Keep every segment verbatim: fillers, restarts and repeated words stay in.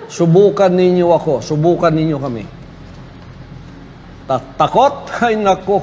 subukan ninyo ako, subukan ninyo kami. Ta takot? Ay nako.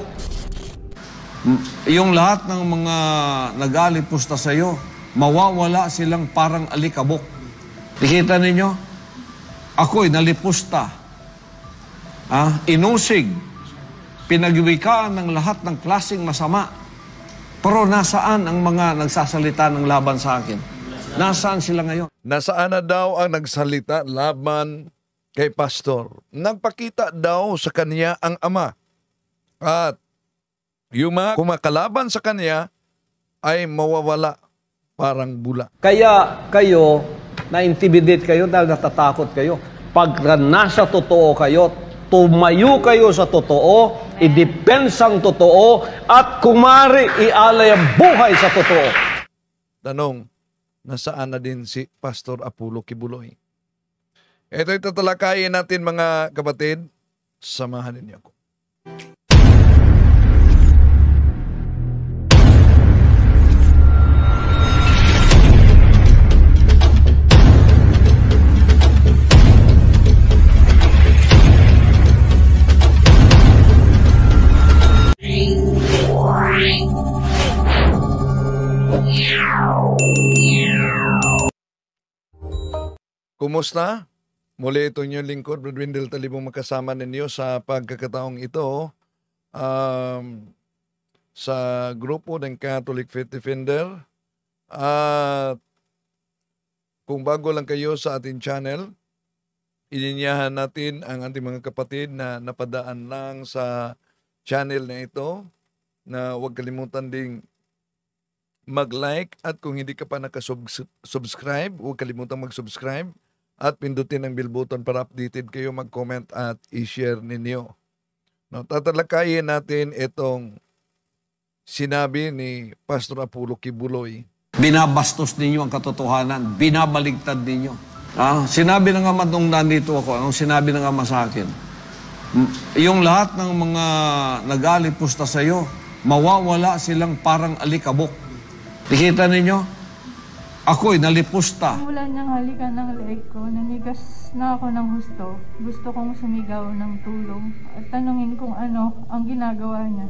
Yung lahat ng mga nag-alipusta sa iyo, mawawala silang parang alikabok. Nakita ninyo? Ako'y nalipusta. Ah, inusig. Pinagwikaan ng lahat ng klaseng masama. Pero nasaan ang mga nagsasalita ng laban sa akin? Nasaan sila ngayon? Nasaan na daw ang nagsalita laban kay pastor? Nagpakita daw sa kanya ang Ama. At yung mga kumakalaban sa kanya ay mawawala parang bula. Kaya kayo, na-intimidate kayo dahil natatakot kayo. Pag nasa totoo kayo, tumayo kayo sa totoo, idepensang totoo, at kumari ialay ang buhay sa totoo. Tanong, nasaan na din si Pastor Apollo Kibuloy? Ito'y tatalakayin natin mga kapatid. Samahan ninyo ako. Kumusta? Muli ito inyong lingkod, Brad Wendell Talibong, makasama ninyo sa pagkakataong ito um, sa grupo ng Catholic Faith Defender. At kung bago lang kayo sa ating channel, ininyahan natin ang ating mga kapatid na napadaan lang sa channel na ito na huwag kalimutan ding mag-like, at kung hindi ka pa nakasubscribe, huwag kalimutan mag-subscribe at pindutin ang bell button para updated kayo, mag-comment at i-share ninyo. No, tatalakayin natin itong sinabi ni Pastor Apollo Kibuloy. Binabastos ninyo ang katotohanan, binabaligtad ninyo. Ah, sinabi ng Ama nung nandito ako, anong sinabi ng Ama sa akin? Yung lahat ng mga nag-alipusta sa iyo, mawawala silang parang alikabok. Nakita ninyo? Ako'y nalipusta. Mula niyang halikan ng leeg ko, nanigas na ako ng husto. Gusto kong sumigaw ng tulong at tanungin kung ano ang ginagawa niya.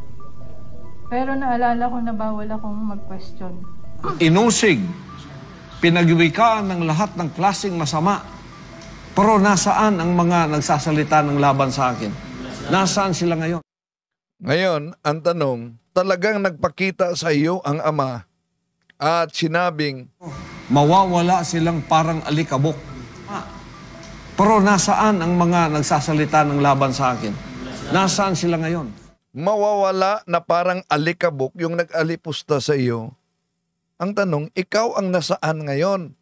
Pero naalala ko na bawal akong mag-question. Inusig. Pinagwikaan ng lahat ng klaseng masama. Pero nasaan ang mga nagsasalita ng laban sa akin? Nasaan sila ngayon? Ngayon, ang tanong, talagang nagpakita sa iyo ang Ama at sinabing, mawawala silang parang alikabok. Pero nasaan ang mga nagsasalita ng laban sa akin? Nasaan sila ngayon? Mawawala na parang alikabok yung nag-alipusta sa iyo. Ang tanong, ikaw ang nasaan ngayon?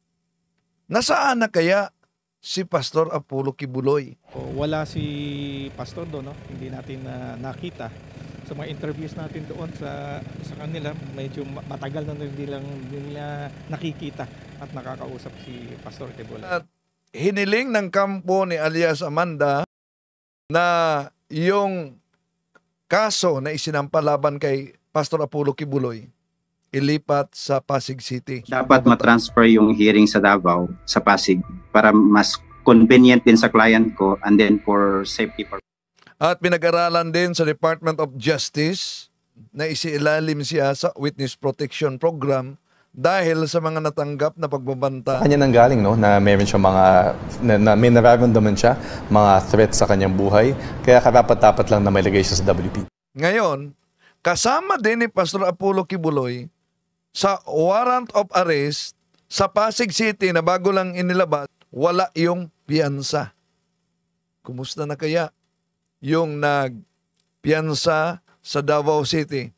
Nasaan na kaya si Pastor Apollo Kibuloy? Wala si Pastor doon, no? Hindi natin uh, nakita. Sa mga interviews natin doon sa sa kanila, medyo matagal na hindi lang nila nakikita at nakakausap si Pastor Kibuloy. At hiniling ng kampo ni alias Amanda na yung kaso na isinampalaban kay Pastor Apollo Kibuloy ilipat sa Pasig City. Dapat matransfer yung hearing sa Davao sa Pasig para mas convenient din sa client ko and then for safety purposes. At pinag-aralan din sa Department of Justice na isilalim siya sa Witness Protection Program dahil sa mga natanggap na pagbabanta. Kanya nang galing, no, na meron siya mga, na, na may nararamdaman siya, mga threat sa kanyang buhay, kaya karapat-dapat lang na may lagay siya sa W P. Ngayon, kasama din ni Pastor Apollo Kibuloy sa warrant of arrest sa Pasig City na bago lang inilabas, wala yung piyansa. Kumusta na kaya yung nagpiyansa sa Davao City?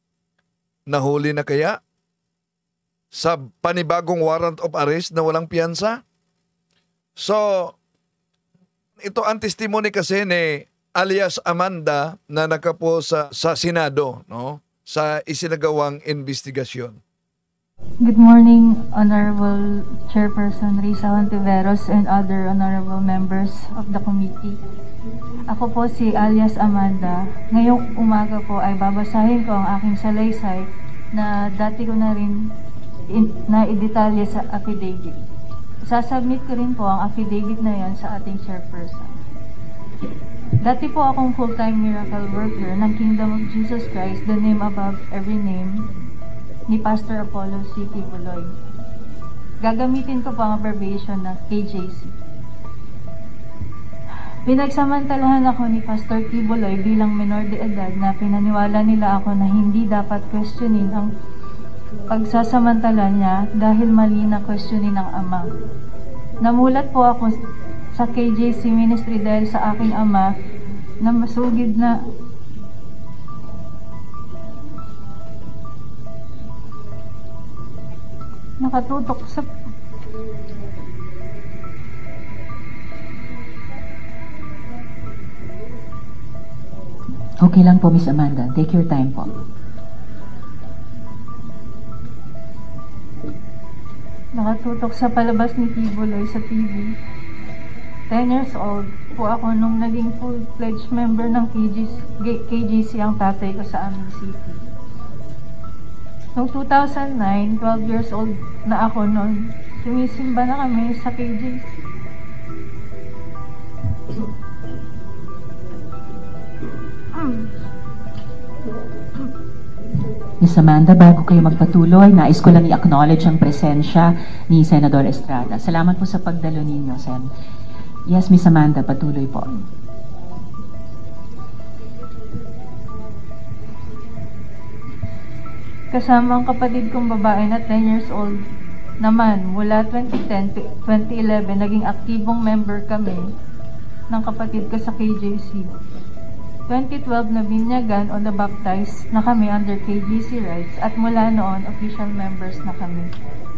Nahuli na kaya sa panibagong warrant of arrest na walang piyansa? So, ito ang testimony kasi ni alias Amanda na nakapo sa, sa Senado, no? Sa isinagawang investigasyon. Good morning, Honorable Chairperson Risa Hontiveros and other honorable members of the committee. Ako po si alias Amanda. Ngayong umaga po ay babasahin ko ang aking salaysay na dati ko na rin in, na idetalye sa affidavit. Sasubmit ko rin po ang affidavit na yan sa ating chairperson. Dati po akong full-time miracle worker ng Kingdom of Jesus Christ, the name above every name, ni Pastor Apollo C. Tibuloy. Gagamitin ko po ang abbreviation na K J C. Pinagsamantalahan ako ni Pastor Tibuloy bilang menor de edad na pinaniwala nila ako na hindi dapat questionin ang pagsasamantala niya dahil mali na questionin ng ama. Namulat po ako sa K J C Ministry dahil sa aking ama na masugid na nakatutok sa Okay lang po, Miss Amanda. Take your time po. nakatutok sa palabas ni Tibuloy sa T V. ten years old po ako nung naging full-fledged member ng K G C, K G C ang tatay ko sa aming city. Noong two thousand nine, twelve years old na ako noon, sumisimba na kami sa K G C. Miss Amanda, bago kayo magpatuloy, nais ko lang i-acknowledge ang presensya ni Senador Estrada. Salamat po sa pagdalo ninyo, Sen. Yes, Miss Amanda, patuloy po. Kasama ang kapatid kong babae na ten years old naman, mula twenty ten to twenty eleven, naging aktibong member kami ng kapatid ko sa K J C. twenty twelve na binyagan o nabaptize na kami under K J C rights at mula noon official members na kami.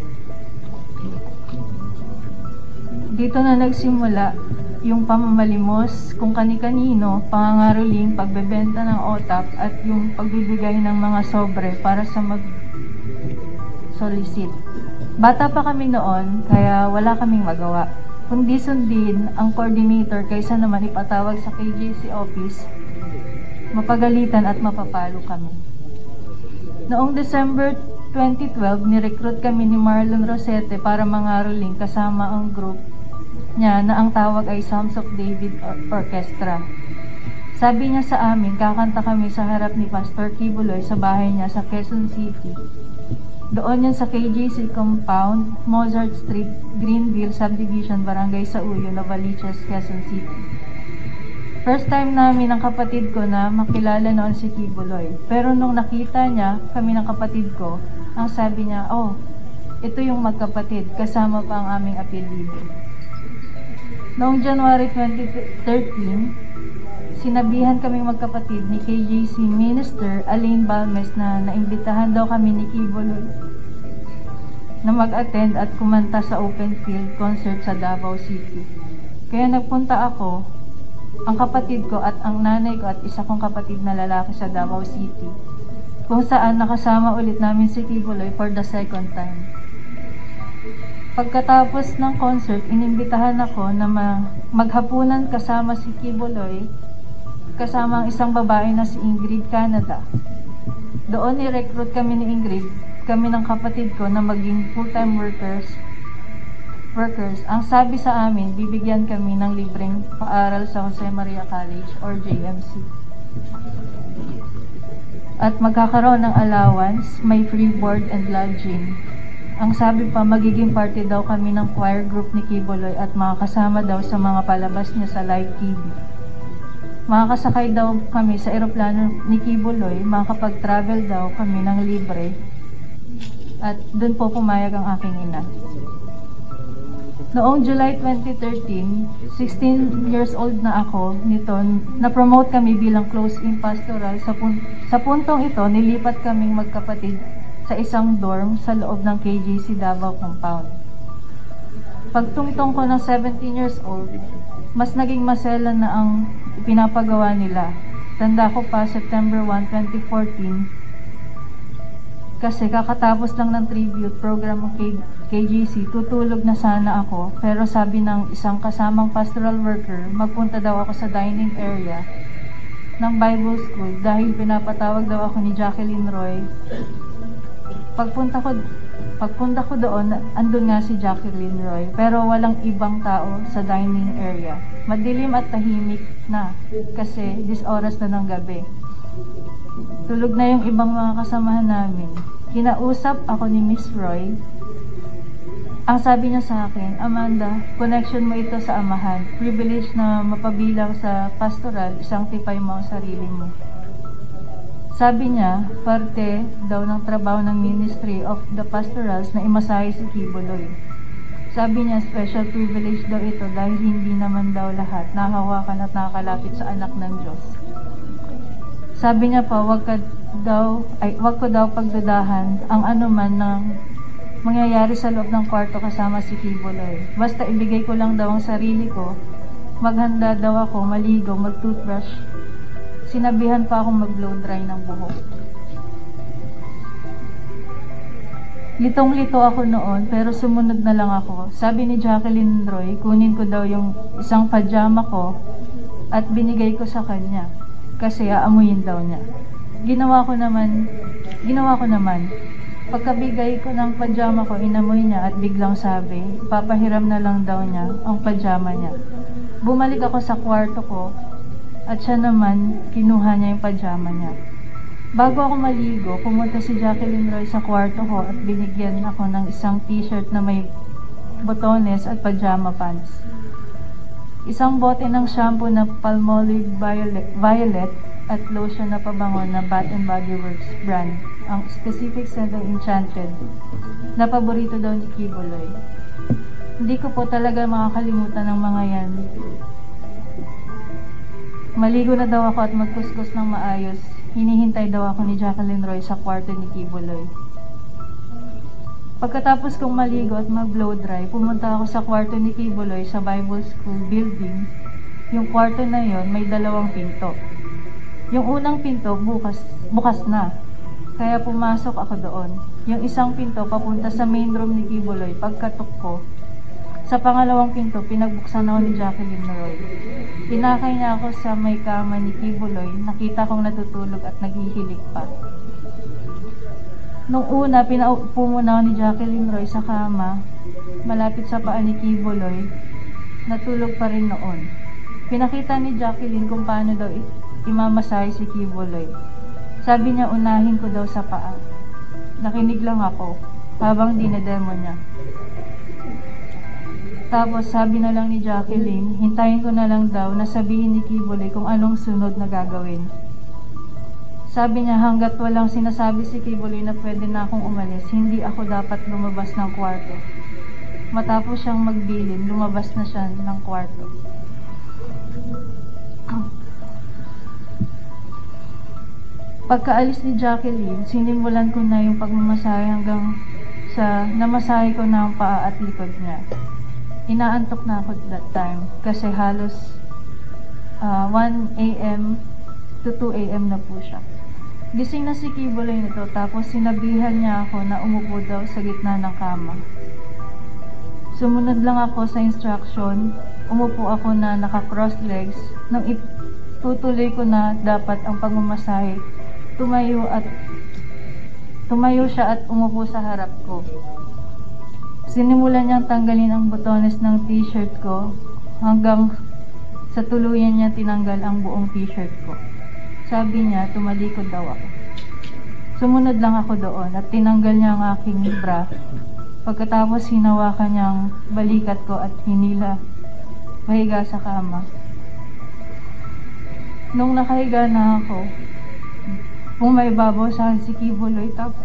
Dito na nagsimula yung pamamalimos kung kani-kanino, pangangaroling, pagbebenta ng otap at yung pagbibigay ng mga sobre para sa mag-solicit. Bata pa kami noon kaya wala kaming magawa, kundi sundin ang coordinator kaysa naman ipatawag sa K J C office, mapagalitan at mapapalo kami. Noong December twenty twelve, nirecruit kami ni Marlon Rosete para mangaroling kasama ang group niya na ang tawag ay Psalms of David Orchestra. Sabi niya sa amin, kakanta kami sa harap ni Pastor Tibuloy sa bahay niya sa Quezon City. Doon yan sa K J C Compound, Mozart Street, Greenville Subdivision, Barangay Sauyo, Novaliches, Quezon City. First time namin ng kapatid ko na makilala noon si Tibuloy. Pero nung nakita niya kami ng kapatid ko, ang sabi niya, oh, ito yung magkapatid, kasama pa ang aming apelyido. Noong January twenty thirteen, sinabihan kaming magkapatid ni K J C Minister Alain Balmes na naimbitahan daw kami ni Tibuloy na mag-attend at kumanta sa open field concert sa Davao City. Kaya nagpunta ako, ang kapatid ko at ang nanay ko at isa kong kapatid na lalaki sa Davao City, kung saan nakasama ulit namin si Tibuloy for the second time. Pagkatapos ng concert, inimbitahan ako na maghapunan kasama si Tibuloy, kasama ang isang babae na si Ingrid Canada. Doon ni-recruit kami ni Ingrid, kami ng kapatid ko na maging full-time workers. Workers, ang sabi sa amin, bibigyan kami ng libreng paaral sa Jose Maria College or J M C. At magkakaroon ng allowance, may free board and lodging. Ang sabi pa, magiging party daw kami ng choir group ni Tibuloy at makakasama daw sa mga palabas niya sa live T V. Makakasakay daw kami sa eroplano ni Tibuloy, makakapag-travel daw kami ng libre. At doon po pumayag ang aking ina. Noong July twenty thirteen, sixteen years old na ako nito, na-promote kami bilang close-in pastoral. Sa, pun sa puntong ito, nilipat kaming magkapatid sa isang dorm sa loob ng K J C Davao Compound. Pagtungtong ko ng seventeen years old, mas naging maselan na ang pinapagawa nila. Tanda ko pa, September first, twenty fourteen, kasi kakatapos lang ng tribute program ng K J C, tutulog na sana ako, pero sabi ng isang kasamang pastoral worker, magpunta daw ako sa dining area ng Bible School dahil pinapatawag daw ako ni Jacqueline Roy. Pagpunta ko, Pagpunta ko doon, andun nga si Jacqueline Roy, pero walang ibang tao sa dining area. Madilim at tahimik na kasi dis oras na ng gabi. Tulog na yung ibang mga kasamahan namin. Kinausap ako ni Miss Roy. Ang sabi niya sa akin, Amanda, connection mo ito sa amahan. Privilege na mapabilang sa pastoral, sanctify mo ang sarili mo. Sabi niya, parte daw ng trabaho ng Ministry of the Pastorals na imasahe si Kibuloy. Sabi niya, special privilege daw ito dahil hindi naman daw lahat nahawakan at nakakalapit sa anak ng Diyos. Sabi niya pa, wag ka daw, ay, wag ko daw pagdudahan ang anuman ng mangyayari sa loob ng kwarto kasama si Kibuloy. Basta ibigay ko lang daw ang sarili ko, maghanda daw ako, maligo, mag-toothbrush. Sinabihan pa akong mag-blow dry ng buhok. Litong-lito ako noon, pero sumunod na lang ako. Sabi ni Jacqueline Roy, kunin ko daw yung isang pajama ko at binigay ko sa kanya kasi aamuyin daw niya. Ginawa ko naman, ginawa ko naman. Pagkabigay ko ng pajama ko, inamoy niya at biglang sabi, papahiram na lang daw niya ang pajama niya. Bumalik ako sa kwarto ko at siya naman kinuha niya yung pajama niya. Bago ako maligo, pumunta si Jacqueline Roy sa kwarto ko at binigyan ako ng isang t-shirt na may botones at pajama pants. Isang bote ng shampoo na Palmolive Violet, Violet at lotion na pabango na Bath and Body Works brand. Ang specific scent ay Enchanted, na paborito daw ni Kibuloy. Hindi ko po talaga makakalimutan ng mga yan. Maligo na daw ako at magkuskus ng maayos. Hinihintay daw ako ni Jacqueline Roy sa kwarto ni Kibuloy. Pagkatapos kong maligo at mag-blow dry, pumunta ako sa kwarto ni Kibuloy sa Bible School building. Yung kwarto na yon may dalawang pinto. Yung unang pinto bukas, bukas na. Kaya pumasok ako doon. Yung isang pinto papunta sa main room ni Kibuloy. Pagkatok ko, sa pangalawang pinto, pinagbuksan ako ni Jacqueline Roy. Pinakay niya ako sa may kama ni Kibuloy. Nakita kong natutulog at naghihilik pa. Nung una, pinaupo muna ako ni Jacqueline Roy sa kama, malapit sa paa ni Kibuloy. Natulog pa rin noon. Pinakita ni Jacqueline kung paano daw imamasahe si Kibuloy. Sabi niya unahin ko daw sa paa. Nakinig lang ako habang dinedemo niya. Tapos sabi na lang ni Jacqueline, hintayin ko na lang daw na sabihin ni Kibuloy kung anong sunod na gagawin. Sabi niya hanggat walang sinasabi si Kibuloy na pwede na akong umalis, hindi ako dapat lumabas ng kwarto. Matapos siyang magbilin, lumabas na siya ng kwarto. Pagkaalis ni Jacqueline, sinimulan ko na yung pagmamasahe hanggang sa namasahe ko na ang paa at likod niya. Inaantok na ako that time kasi halos uh, one a m to two a m na po siya. Gising na si Kibuloy nito tapos sinabihan niya ako na umupo daw sa gitna ng kama. Sumunod lang ako sa instruction, umupo ako na naka-cross legs. Nang itutuloy ko na dapat ang pagmamasahe, tumayo at tumayo siya at umupo sa harap ko. Sinimulan niyang tanggalin ang botones ng t-shirt ko hanggang sa tuluyan niya tinanggal ang buong t-shirt ko. Sabi niya, tumalikod daw ako. Sumunod lang ako doon at tinanggal niya ang aking bra. Pagkatapos hinawakan niya ang balikat ko at hinila mahiga sa kama. Nung nakahiga na ako, bumaibabaw sa akin si Kibuloy tapos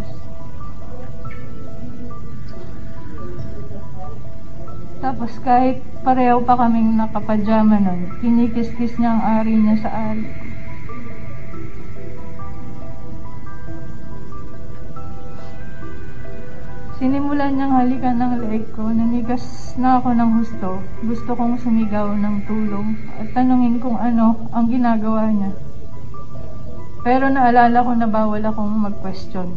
tapos kahit pareho pa kaming nakapajama nun, kinikis-kis niya ang ari niya sa ari ko. Sinimulan niyang halikan ng leeg ko, nanigas na ako ng husto. Gusto kong sumigaw ng tulong at tanungin kung ano ang ginagawa niya. Pero naalala ko na bawal akong mag-question.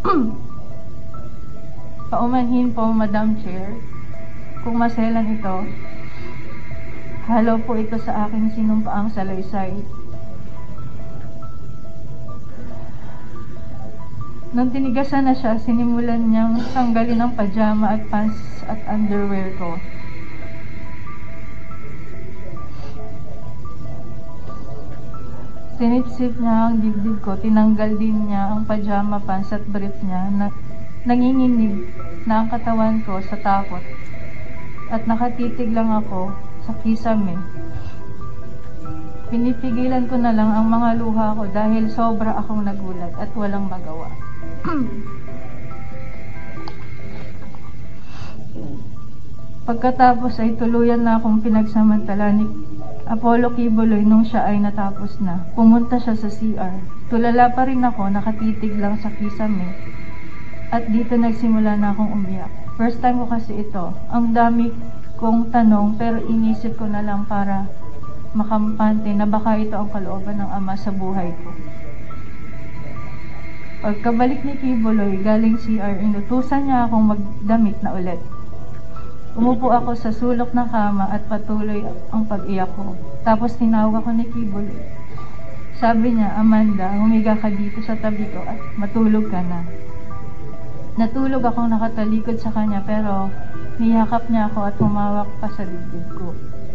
Paumanhin po, Madam Chair, kung maselan ito, halo po ito sa aking sinumpaang salaysay. Nung tinigasan na siya, sinimulan niyang tanggalin ang pajama at pants at underwear ko. Sinipsip niya ang dibdib ko, tinanggal din niya ang pajama pants at brief niya na nanginginig na ang katawan ko sa takot. At nakatitig lang ako sa kisame. Pinipigilan ko na lang ang mga luha ko dahil sobra akong nagulat at walang magawa. Pagkatapos ay tuluyan na akong pinagsamantala ni Apollo Kibuloy nung siya ay natapos na. Pumunta siya sa C R. Tulala pa rin ako, nakatitig lang sa kisame. At dito nagsimula na akong umiyak. First time ko kasi ito. Ang dami kong tanong pero inisip ko na lang para makampante na baka ito ang kalooban ng Ama sa buhay ko. Pagkabalik ni Kibuloy galing C R, inutusan niya akong magdamit na ulit. Umupo ako sa sulok ng kama at patuloy ang pag-iyak ko. Tapos tinawag ako ni Kibuloy. Sabi niya, Amanda, humiga ka dito sa tabi ko at matulog ka na. Natulog akong nakatalikod sa kanya pero niyakap niya ako at humawak pa sa dibdib ko.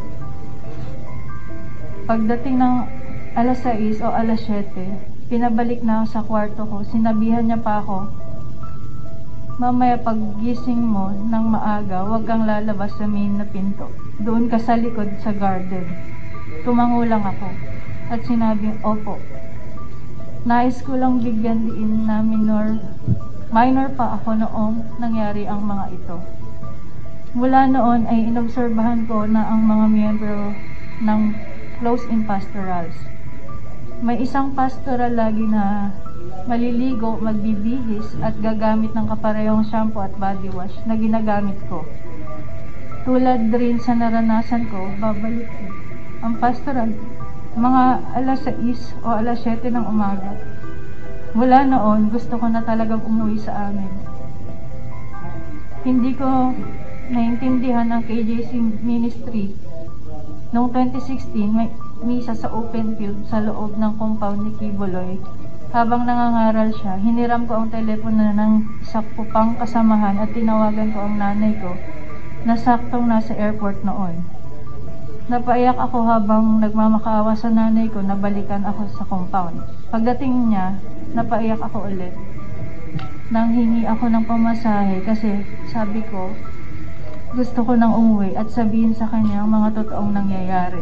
Pagdating ng alas sais o alas siyete, pinabalik na ako sa kwarto ko. Sinabihan niya pa ako, mamaya paggising mo ng maaga, huwag kang lalabas sa main na pinto. Doon ka sa likod sa garden. Tumango lang ako at sinabing, opo. Nais ko lang bigyan diin na minor, minor pa ako noong nangyari ang mga ito. Mula noon ay inobserbahan ko na ang mga miyembro ng close-in pastorals. May isang pastoral lagi na maliligo, magbibihis at gagamit ng kaparehong shampoo at body wash na ginagamit ko. Tulad rin sa naranasan ko, babalik ko. Ang pastoral, mga alas sais o alas siyete ng umaga. Mula noon, gusto ko na talagang umuwi sa amin. Hindi ko naintindihan ang K J C ministry. Noong twenty sixteen, may misa sa open field sa loob ng compound ni Kibuloy. Habang nangangaral siya, hiniram ko ang telepono ng isa ko pang kasamahan at tinawagan ko ang nanay ko na saktong nasa airport noon. Napaiyak ako habang nagmamakaawa sa nanay ko na balikan ako sa compound. Pagdating niya, napaiyak ako ulit. Nang hingi ako ng pamasahe kasi sabi ko, gusto ko nang umuwi at sabihin sa kanya ang mga totoong nangyayari.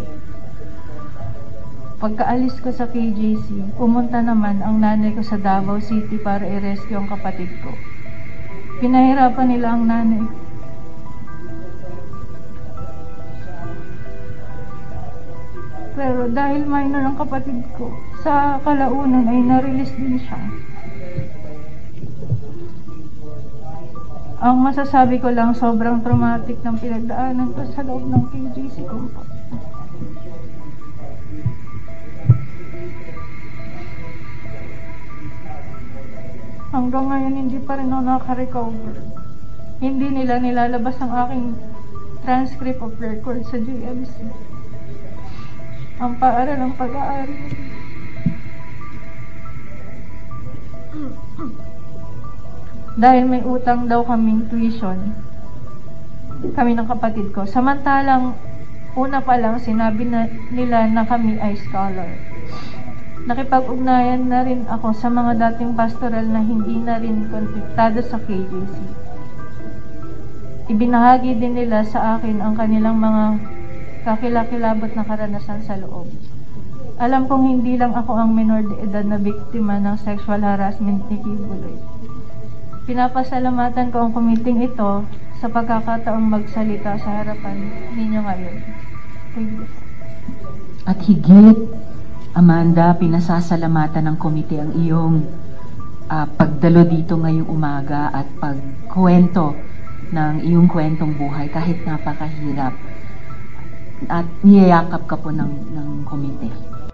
Pagkaalis ko sa K J C, pumunta naman ang nanay ko sa Davao City para i-rescue ang kapatid ko. Pinahirapan nila ang nanay ko. Pero dahil minor ang kapatid ko, sa kalaunan ay na-release din siya. Ang masasabi ko lang, sobrang traumatic ng pinagdaanan ko sa loob ng K J C compound. Hanggang ngayon, hindi pa rin ako nakaka-recover. Hindi nila nilalabas ang aking transcript of record sa J M C. Ang paaral ng pag-aaral. Dahil may utang daw kaming tuition, kami ng kapatid ko. Samantalang, una pa lang, sinabi na nila na kami ay scholar. Nakipag-ugnayan na rin ako sa mga dating pastoral na hindi na rin kontaktado sa K J C. Ibinahagi din nila sa akin ang kanilang mga kakilakilabot na karanasan sa loob. Alam kong hindi lang ako ang minor de edad na biktima ng sexual harassment ni Kibuloy. Pinapasalamatan ko ang kumiting ito sa pagkakataong magsalita sa harapan ninyo ngayon. Thank you. At higit, Amanda, pinasasalamatan ng komite ang iyong uh, pagdalo dito ngayong umaga at pagkwento ng iyong kwentong buhay kahit napakahirap. At niyayakap ka po ng, ng komite.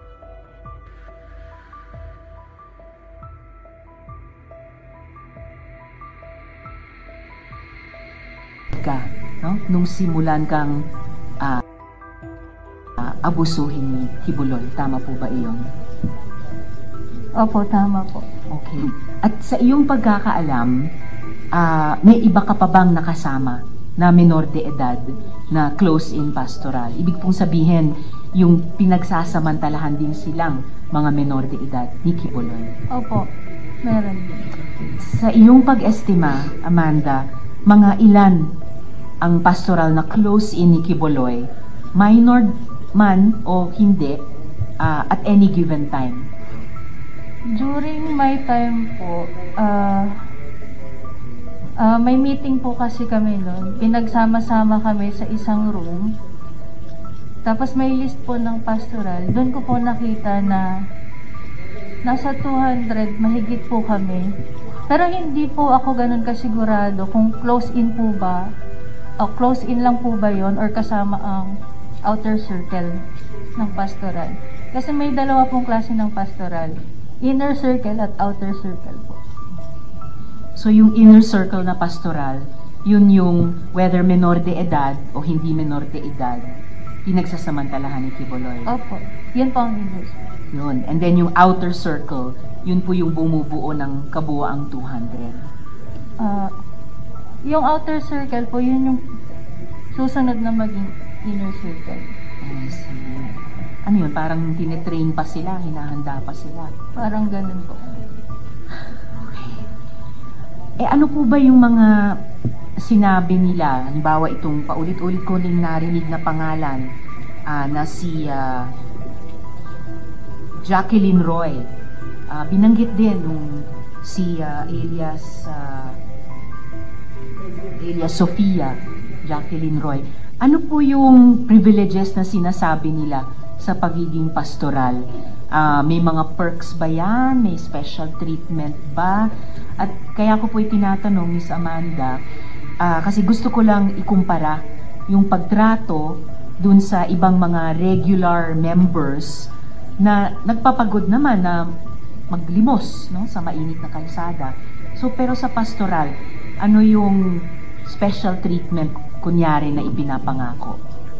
Ka, no? Nung simulan kang uh, uh, abusuhin ni Kibuloy. Tama po ba iyon? Opo, tama po. Okay. At sa iyong pagkakaalam, ah, may iba ka pa bang nakasama na menor de edad na close-in pastoral? Ibig pong sabihin, yung pinagsasamantalahan din silang mga menor de edad ni Quiboloy. Opo, meron din. Sa iyong pag-estima, Amanda, mga ilan ang pastoral na close-in ni Quiboloy, minor man o hindi, ah, at any given time? During my time po, ah, ah, may meeting po kasi kami noon. Pinagsama-sama kami sa isang room. Tapos may list po ng pastoral. Doon ko po nakita na nasa two hundred, mahigit po kami. Pero hindi po ako ganun kasigurado kung close-in po ba, o close-in lang po ba yon or kasama ang outer circle ng pastoral. Kasi may dalawa pong klase ng pastoral. Inner circle at outer circle po. So yung inner circle na pastoral, yun yung whether menor de edad o hindi menor de edad, pinagsasamantalahan ni Quiboloy. Opo, yun po ang inner circle. Yun. And then yung outer circle, yun po yung bumubuo ng kabuoang two hundred. Ah, yung outer circle po, yun yung susunod na maging inner circle. I see. Ano yun? Parang tinitrain pa sila, hinahanda pa sila. Parang ganun po. Eh ano po ba yung mga sinabi nila? Halimbawa itong paulit-ulit ko ning narinig na pangalan ah, na si ah, Jacqueline Roy. Ah, binanggit din nung si ah, Elias ah, Elias Sofia, Jacqueline Roy. Ano po yung privileges na sinasabi nila sa pagiging pastoral? Uh, may mga perks ba yan? May special treatment ba? At kaya ko po itinatanong, Miss Amanda, uh, kasi gusto ko lang ikumpara yung pagtrato dun sa ibang mga regular members na nagpapagod naman na maglimos, no, sa mainit na kalsada. So, pero sa pastoral, ano yung special treatment kunyari na ipinapangako?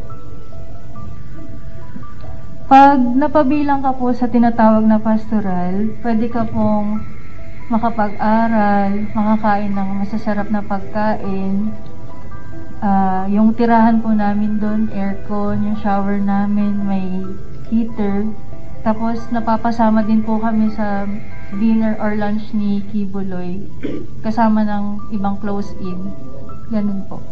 Pag napabilang ka po sa tinatawag na pastoral, pwede ka pong makapag-aral, makakain ng masasarap na pagkain. Uh, yung tirahan po namin doon, aircon, yung shower namin, may heater. Tapos napapasama din po kami sa dinner or lunch ni Quiboloy, kasama ng ibang close-in. Ganun po.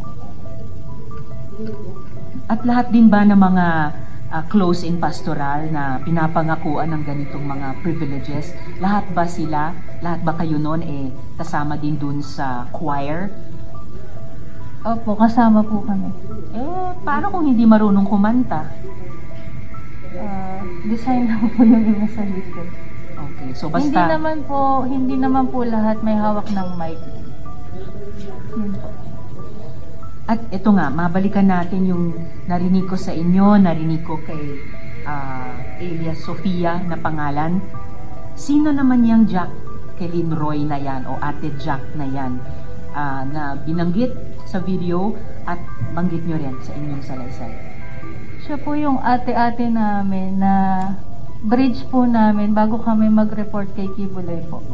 At lahat din ba ng mga Uh, close-in pastoral na pinapangakuan ng ganitong mga privileges, lahat ba sila, lahat ba kayo noon eh kasama din dun sa choir? Opo, kasama po kami. Eh, paano kung hindi marunong kumanta? Uh, design lang po yung iba sa likod. Okay, so basta... Hindi naman po, hindi naman po lahat may hawak ng mic. Yun po. At ito nga, mabalikan natin yung narinig ko sa inyo, narinig ko kay uh, Elias Sofia na pangalan. Sino naman yung Jacqueline Roy na yan o Ate Jack na yan uh, na binanggit sa video at banggit nyo rin sa inyong salaysay? Siya po yung ate-ate namin na bridge po namin bago kami mag-report kay Quiboloy po.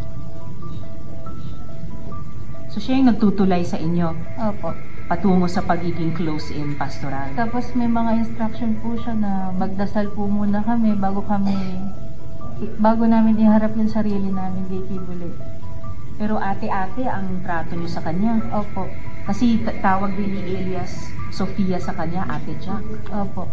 So siya yung nagtutulay sa inyo? Opo. Patungo sa pagiging close-in pastoral. Tapos may mga instruction po siya na magdasal po muna kami bago kami, bago namin iharap yung sarili namin kay Quiboloy. Pero ate-ate ang trato niyo sa kanya? Opo. Kasi tawag din ni Elias Sofia sa kanya, Ate Jack? Opo.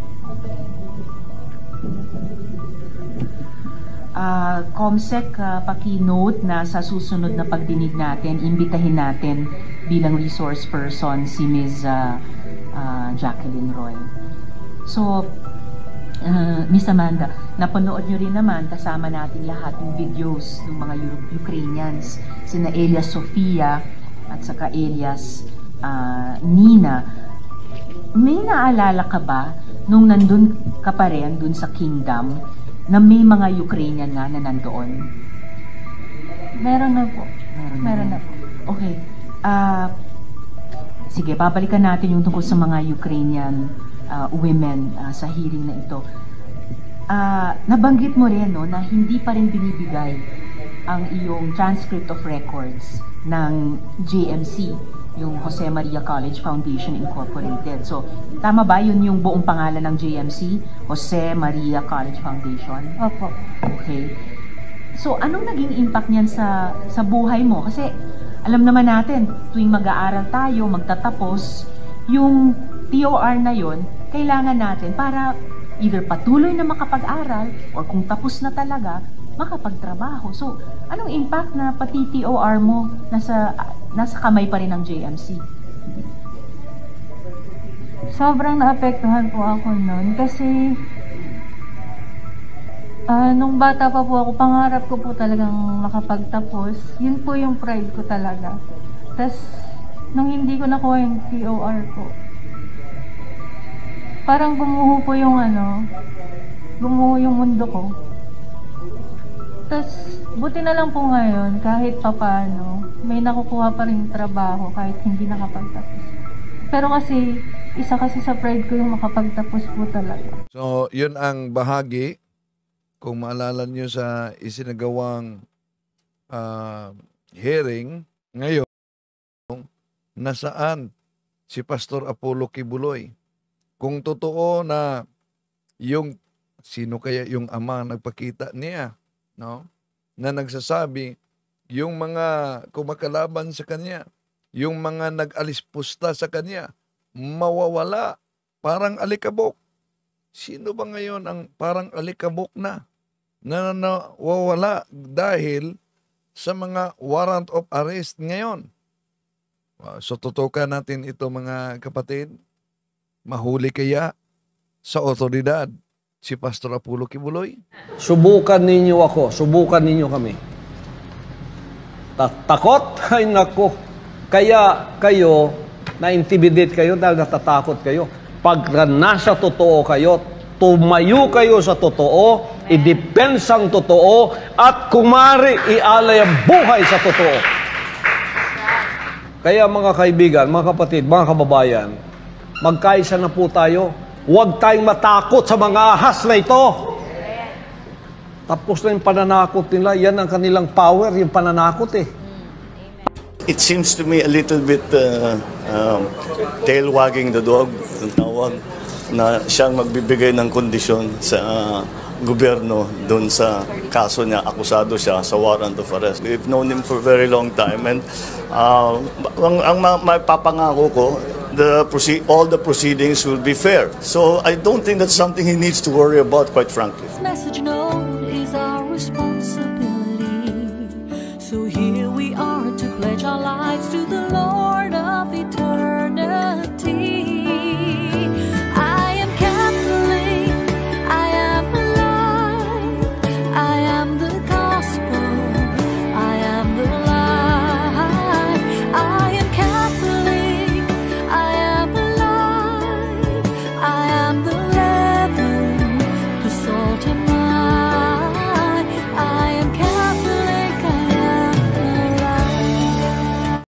Uh, Comsec, uh, paki-note na sa susunod na pagdinig natin, imbitahin natin bilang resource person si Miz Uh, uh, Jacqueline Roy. So, uh, Miss Amanda, napanood nyo rin naman kasama natin lahat yung videos ng mga Ukrainians, sina Elias Sofia at saka Elias uh, Nina. May naalala ka ba nung nandun ka pa rin dun sa kingdom na may mga Ukrainian nga na nandoon? Meron na po. Meron na, Meron na po. Okay. Uh, sige, babalikan natin yung tungkol sa mga Ukrainian uh, women uh, sa hearing na ito. Uh, nabanggit mo rin no, na hindi pa rin binibigay ang iyong transcript of records ng J M C, yung Jose Maria College Foundation Incorporated. So, tama ba yun yung buong pangalan ng J M C? Jose Maria College Foundation? Opo. Okay. So, anong naging impact niyan sa, sa buhay mo? Kasi, alam naman natin, tuwing mag-aaral tayo, magtatapos, yung T O R na yon kailangan natin para either patuloy na makapag-aral or kung tapos na talaga, makapagtrabaho. So, anong impact na pati T O R mo nasa, nasa kamay pa rin ng J M C? Sobrang naapektuhan po ako noon kasi uh, nung bata pa po ako, pangarap ko po talagang makapagtapos. Yun po yung pride ko talaga. Tapos, nung hindi ko nakuha yung T O R ko, parang gumuho po yung ano, gumuho yung mundo ko. Tapos, buti na lang po ngayon, kahit papano, may nakukuha pa rin trabaho kahit hindi nakapagtapos. Pero kasi, isa kasi sa pride ko yung makapagtapos po talaga. So, yun ang bahagi, kung maalala nyo sa isinagawang uh, hearing ngayon, nasaan si Pastor Apollo Kibuloy. Kung totoo na yung, sino kaya yung ama nagpakita niya, no? Na nagsasabi, yung mga kumakalaban sa kanya, yung mga nag-alispusta sa kanya, mawawala, parang alikabok. Sino ba ngayon ang parang alikabok na, na nawawala dahil sa mga warrant of arrest ngayon? So, tutukan natin ito mga kapatid. Mahuli kaya sa otoridad si Pastor Apollo Kibuloy? Subukan ninyo ako, subukan ninyo kami. Takot? Ay nako. Kaya kayo, na-intimidate kayo dahil natatakot kayo. Pag nasa totoo kayo, tumayo kayo sa totoo, idepensang totoo, at kumari ialay ang buhay sa totoo. Kaya mga kaibigan, mga kapatid, mga kababayan, magkaisa na po tayo. Huwag tayong matakot sa mga ahas na ito. Tapos na yung pananakot nila. Yan ang kanilang power, yung pananakot eh. It seems to me a little bit uh, um, tail wagging the dog, tawag, na siyang magbibigay ng kondisyon sa uh, gobyerno doon sa kaso niya, akusado siya sa warrant of arrest. We've known him for a very long time, and uh, ang, ang mapapangako ko, the proceed, all the proceedings will be fair. So I don't think that's something he needs to worry about, quite frankly. This message known is our responsibility. So here we are to pledge our lives to the